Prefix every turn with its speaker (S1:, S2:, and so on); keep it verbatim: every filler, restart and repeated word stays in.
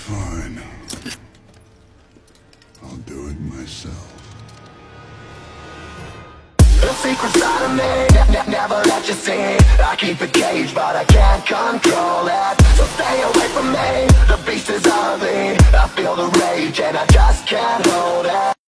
S1: Fine. I'll do it myself.
S2: The secret side of me, ne ne never let you see. I keep it caged, but I can't control it. So stay away from me, the beast is ugly. I feel the rage and I just can't hold it.